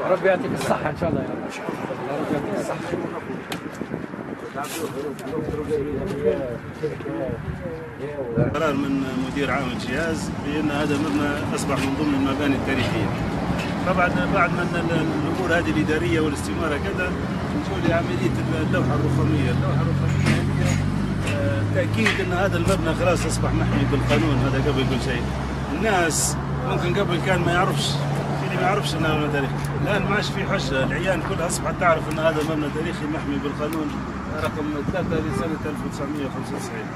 ربي يعطيك الصحة إن شاء الله يا رب. ربي يعطيك الصحة. قرار من مدير عام الجهاز بأن هذا المبنى أصبح من ضمن المباني التاريخية. طبعا بعد ما الأمور هذه الإدارية والاستمارة كذا نجوا لعملية اللوحة الرخامية. اللوحة الرخامية هي تأكيد أن هذا المبنى خلاص أصبح محمي بالقانون. هذا قبل كل شيء. الناس ممكن قبل كان ما يعرفش، اللي ما يعرفش أن هذا مبنى تاريخي. الآن ما عادش في حجة، العيان كلها أصبحت تعرف أن هذا مبنى تاريخي محمي بالقانون رقم 3 لسنة 1995.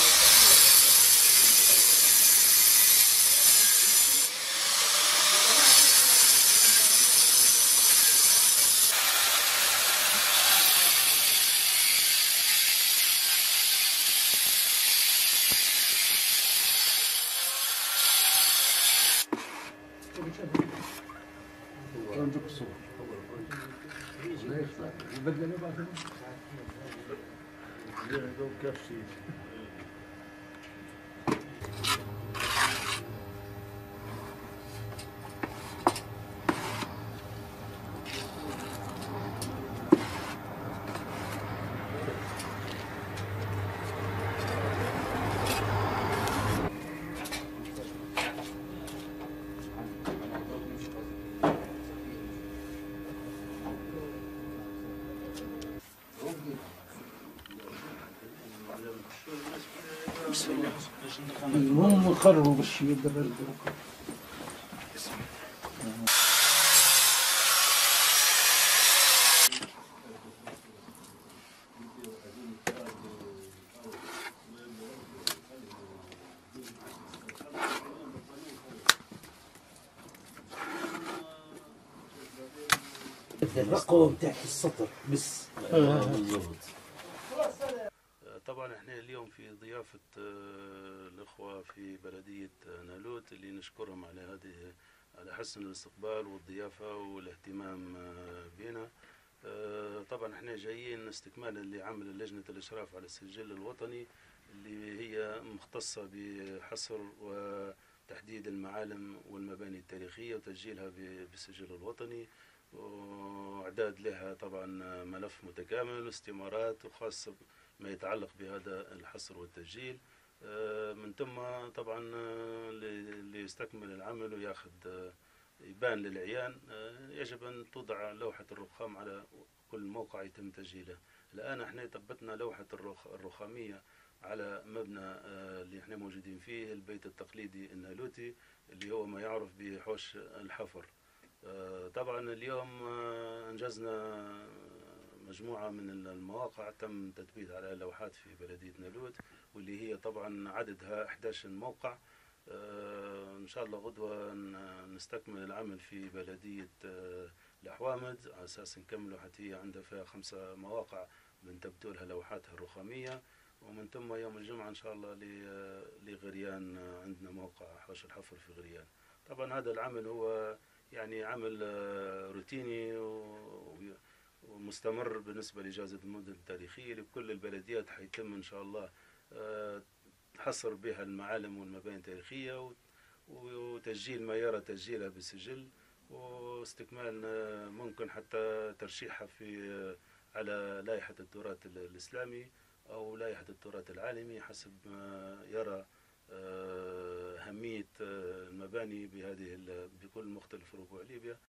هم قرروا باش يدرسوا. الرقم تاع السطر بس. طبعا احنا اليوم في ضيافة الأخوة في بلدية نالوت اللي نشكرهم على حسن الاستقبال والضيافة والاهتمام بنا. طبعا احنا جايين استكمالا لعمل لجنة الإشراف على السجل الوطني اللي هي مختصة بحصر وتحديد المعالم والمباني التاريخية وتسجيلها بالسجل الوطني، وإعداد لها طبعا ملف متكامل واستمارات وخاصة ما يتعلق بهذا الحصر والتسجيل. من ثم طبعا اللي يستكمل العمل وياخذ يبان للعيان يجب أن توضع لوحة الرخام على كل موقع يتم تسجيله. الآن احنا ثبتنا لوحة الرخامية على مبنى اللي احنا موجودين فيه، البيت التقليدي النالوتي اللي هو ما يعرف بحوش الحفر. طبعا اليوم انجزنا مجموعة من المواقع تم تثبيت على لوحات في بلدية نالوت، واللي هي طبعا عددها 11 موقع. إن شاء الله غدوة نستكمل العمل في بلدية الأحوامد على أساس نكملوا حتى هي عندها فيها 5 مواقع بنثبتوا لها لوحاتها الرخامية، ومن ثم يوم الجمعة إن شاء الله لغريان عندنا موقع حوش الحفر في غريان. طبعا هذا العمل هو يعني عمل روتيني ومستمر بالنسبة لإجازة المدن التاريخية لكل البلديات. حيتم إن شاء الله حصر بها المعالم والمباني التاريخية وتسجيل ما يرى تسجيلها بالسجل، واستكمال ممكن حتى ترشيحها على لائحة التراث الإسلامي أو لائحة التراث العالمي حسب ما يرى أهمية المباني بكل مختلف ربوع ليبيا.